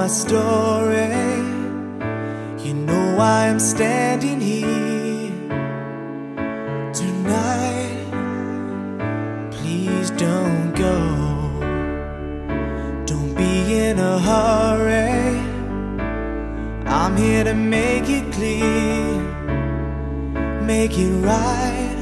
my story, you know I am standing here tonight. Please don't go, don't be in a hurry. I'm here to make it clear, make it right.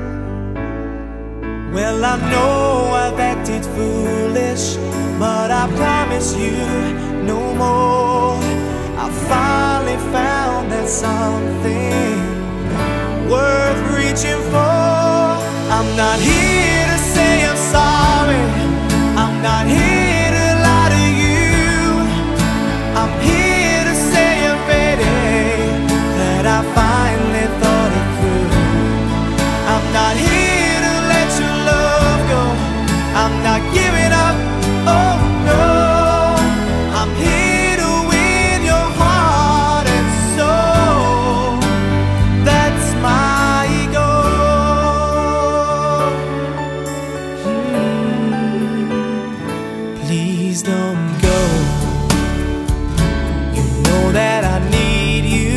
Well, I know I've acted foolish, but I promise you no more. I finally found that something worth reaching for. I'm not here to say I'm sorry, I'm not here to lie to you. I'm here to say I'm ready, that I finally thought it through. I'm not here to let your love go, I'm not giving up, oh no. I'm here to win your heart and soul, that's my goal. Please don't go, you know that I need you.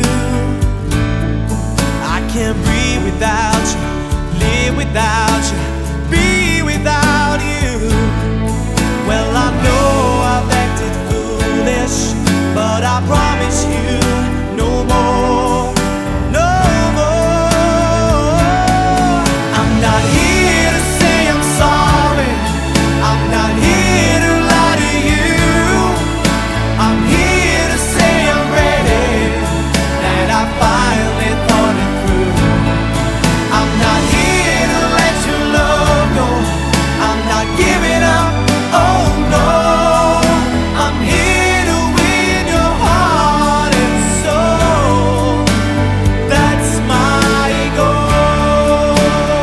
I can't breathe without you, live without you, be without you. Well, I know I've acted foolish, but I promise you no more, no more. I'm not here to say I'm sorry, I'm not here to lie to you. I'm here to say I'm ready, that I finally thought it through. I'm not here to let your love go, I'm not giving up, oh no. I'm here to win your heart and soul, that's my goal.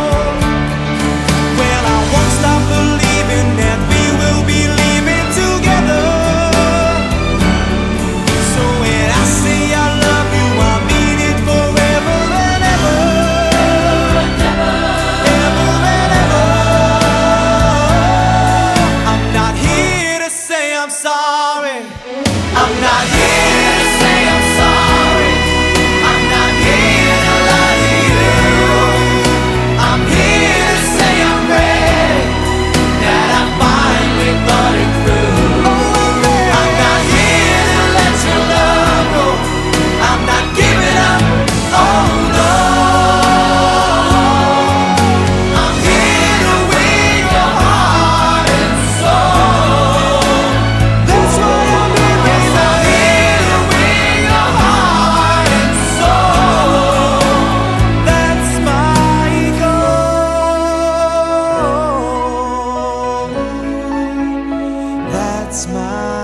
Well, I won't stop believing that we will be living together. So when I say I love you, I mean it forever and ever, ever and ever. I'm not here to say I'm sorry, I'm not here to say I'm sorry, I'm not here to lie to you. I'm here to say I'm ready, that I finally thought it through. I'm not here to let your love go, I'm not giving up, oh no. I'm here to win your heart and soul, that's why I'm here. Yes, I'm here to win your heart and soul, that's my goal, that's my